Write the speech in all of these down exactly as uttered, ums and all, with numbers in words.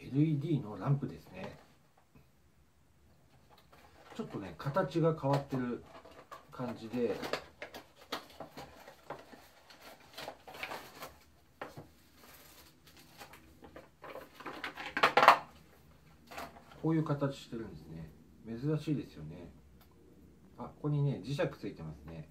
エルイーディー のランプですね。ちょっとね形が変わってる感じで、こういう形してるんですね。珍しいですよね。あ、ここにね磁石ついてますね。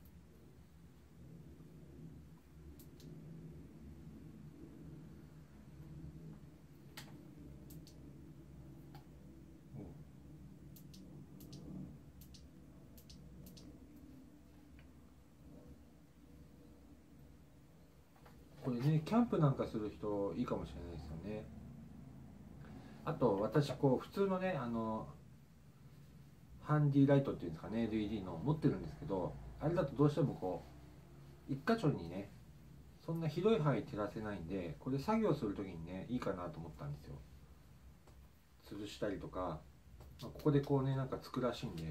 これねキャンプなんかする人いいかもしれないですよね。あと私こう普通のねあのハンディライトっていうんですかね、 エルイーディー の持ってるんですけど、あれだとどうしてもこう一箇所にねそんな広い範囲照らせないんで、これ作業する時にねいいかなと思ったんですよ。吊るしたりとか、ここでこうねなんかつくらしいんで、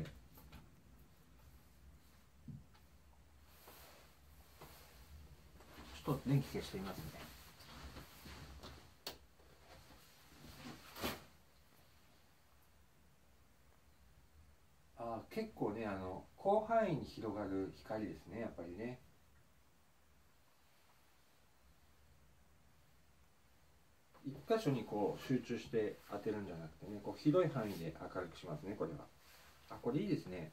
ちょっと電気消してみますね。あー、結構ねあの広範囲に広がる光ですね、やっぱりね。一箇所にこう集中して当てるんじゃなくてね、こう広い範囲で明るくしますね、これは。あ、これいいですね。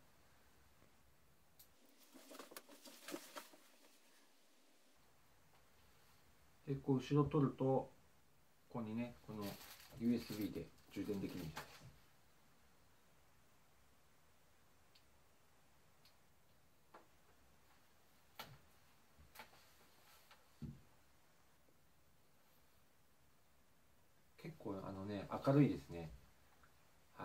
でこう後ろ取ると、ここにねこの ユーエスビー で充電できるみたいです。結構あのね明るいですね。はい。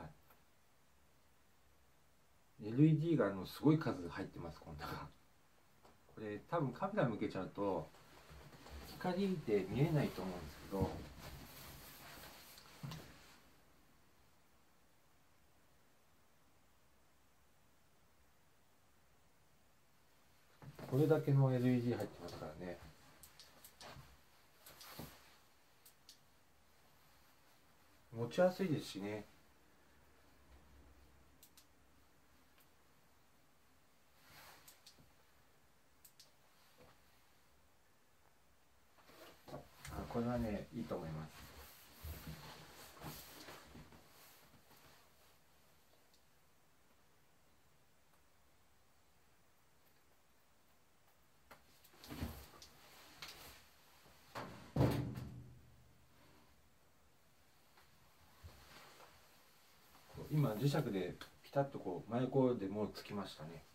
エルイーディー があのすごい数入ってます、こんな。これ多分カメラ向けちゃうと光で見えないと思うんですけど、これだけの エルイーディー 入ってますからね。持ちやすいですしね。あ、これはねいいと思います。今磁石でピタッとこう真横でもうつきましたね。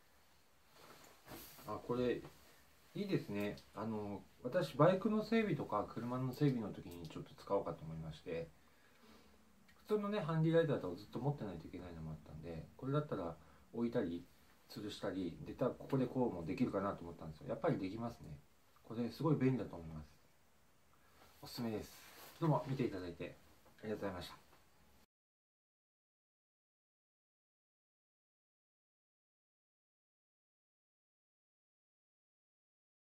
あ、これいいですね。あの私バイクの整備とか車の整備の時にちょっと使おうかと思いまして、普通のねハンディライトだとずっと持ってないといけないのもあったんで、これだったら置いたり吊るしたりで、たここでこうもできるかなと思ったんですよ。やっぱりできますね。これすごい便利だと思います。おすすめです。どうも見ていただいてありがとうございました。